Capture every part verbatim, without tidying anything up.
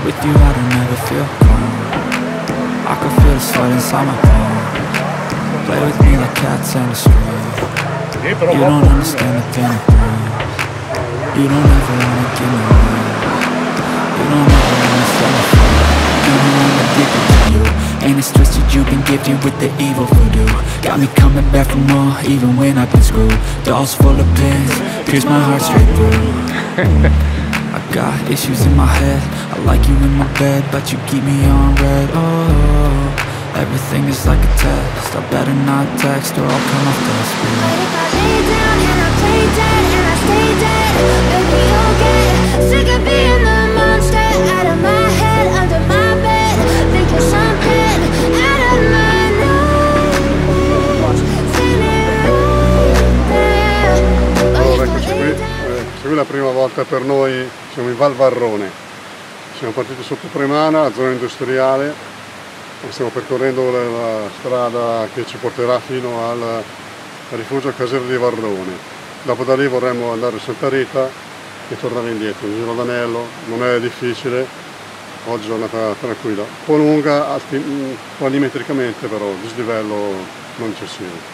With you I don't ever feel calm. I can feel the sweat inside my palm. Play with me like cats and a string. You don't understand the pain it brings. You don't ever wanna give me away. You don't ever wanna set me free. You know I'm addicted to you. And it's twisted, you've been gifted with the evil voodoo. Got me coming back for more, even when I've been screwed. Dolls full of pins, pierce my heart straight through. I got issues in my head. I like you in my bed, but you keep me on red. Oh, everything is like a test. I better not text or I'll come off desperate. But if I lay down and I play dead and I stay dead, baby you'll get sick of being the monster out of my head, under my bed, thinking something out of my nightmares. Standing right there. Allora eccoci qui, eh, qui la prima volta per noi, siamo in Valvarrone. Siamo partiti sotto Premana, zona industriale, e stiamo percorrendo la, la strada che ci porterà fino al rifugio caserio di Varrone. Dopo da lì vorremmo andare a Santa Rita e tornare indietro, un giro d'anello, non è difficile, oggi è giornata tranquilla, un po' lunga, alti, un po' alimetricamente, però dislivello non eccessivo.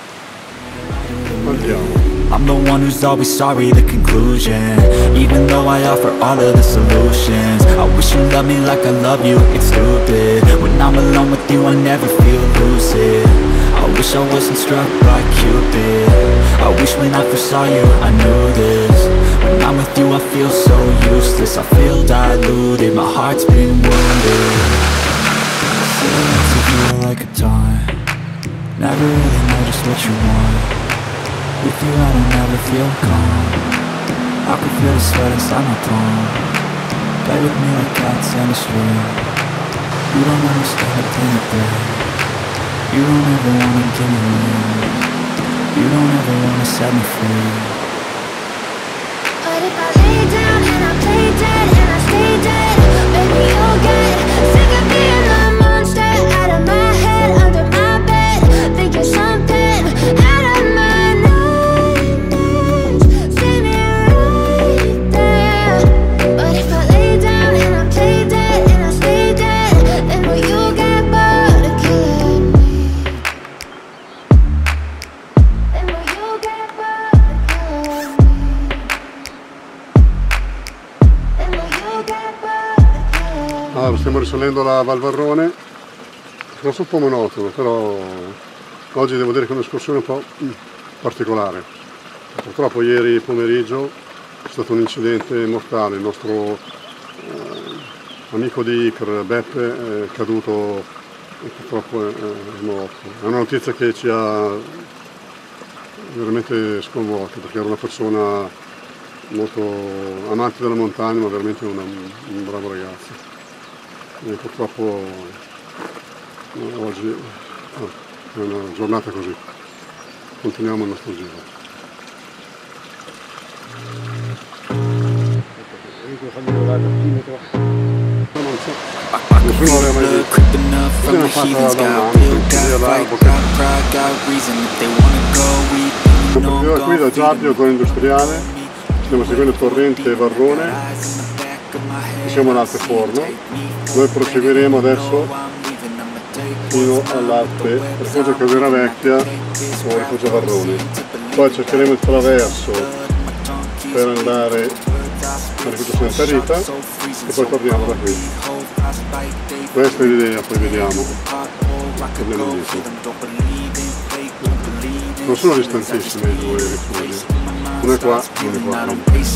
Andiamo. I'm the one who's always sorry, the conclusion. Even though I offer all of the solutions, I wish you loved me like I love you, it's stupid. When I'm alone with you I never feel lucid. I wish I wasn't struck by Cupid. I wish when I first saw you I knew this. When I'm with you I feel so useless. I feel diluted, my heart's been wounded. Silhouettes of you are like a taunt. Never really know just what you want. With you I don't ever feel calm. I can feel the sweat inside my palm. Play with me like cats and a string. You don't understand the pain it brings. You don't ever wanna give me wings. You don't ever wanna set me free. But if I lay down and I play dead and I stay dead, baby you'll get sick of being the monster out of my head, under my bed, thinking something out of my Allora, stiamo risalendo la Valvarrone, forse un po' monotono, però oggi devo dire che è un'escursione un po' particolare. Purtroppo ieri pomeriggio è stato un incidente mortale, il nostro eh, amico di Iker, Beppe, è caduto e purtroppo è, è morto. È una notizia che ci ha veramente sconvolto, perché era una persona molto amante della montagna, ma veramente una, un bravo ragazzo. E purtroppo eh, oggi oh, è una giornata così. Continuiamo il nostro giro. Non c'è. Nessuno l'aveva mai detto. Abbiamo fatto la donna, partiamo qui da Giappio, zona industriale, stiamo seguendo il torrente Varrone e siamo all'Alpe Forno. Noi proseguiremo adesso fino all'Alpe Rifugio Casera Vecchia o Rifugio Varrone. Poi cercheremo il traverso per andare al Rifugio Santa Rita e poi torniamo da qui. Questa è l'idea, poi vediamo. Torniamo indietro. Non sono distantissimi i due rifugi. Uno è qua, uno è qua.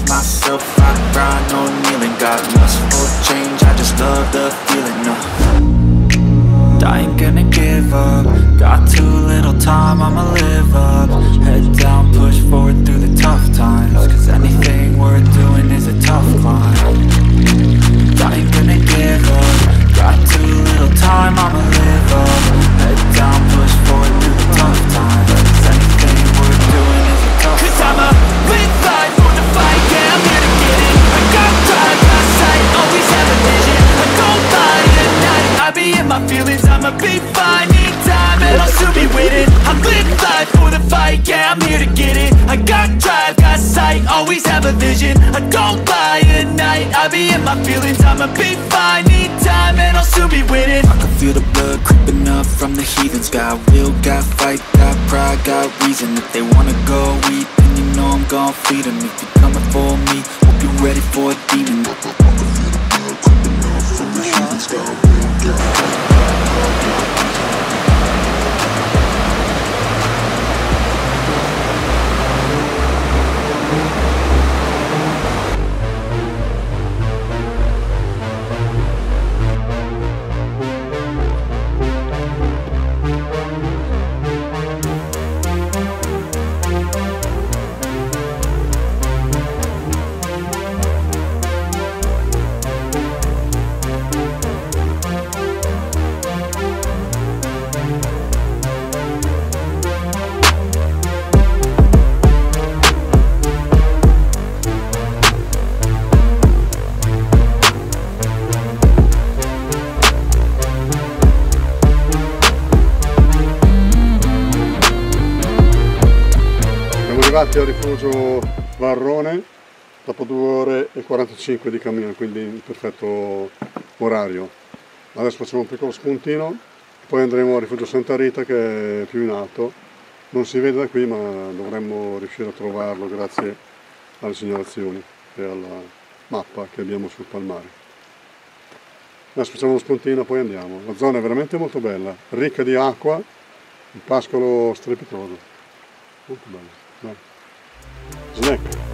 I ain't gonna give up. Got too little time, I'ma live up. Head down, push forward through the tough times. Cause anything worth doing is a tough climb. I ain't gonna give up. Got too little time, I'ma live up. Head down, push forward through the tough times. Cause anything worth doing is a tough climb. Cause I'ma live life for the fight, yeah, I'm here to get it. I got drive, got sight, always have a vision. I go by at night, I be in my feelings. I'ma be fine, need time and I'll soon be winning. I live life for the fight, yeah, I'm here to get it. I got drive, got sight, always have a vision. I don't lie at night, I be in my feelings. I'ma be fine. Need time and I'll soon be winning. I can feel the blood creeping up from the heathens. Got will, got fight, got pride, got reason. If they wanna go eat, then you know I'm gon' feed them. If you're coming for me, hope you're ready for a demon. I can feel the blood creeping up from the heathens. Got will, got fight. Arrivati al rifugio Varrone dopo due ore e quarantacinque di cammino, quindi in perfetto orario. Adesso facciamo un piccolo spuntino, poi andremo al rifugio Santa Rita che è più in alto. Non si vede da qui, ma dovremmo riuscire a trovarlo grazie alle segnalazioni e alla mappa che abbiamo sul palmare. Adesso facciamo uno spuntino, poi andiamo. La zona è veramente molto bella, ricca di acqua, un pascolo strepitoso, molto bello. Snack.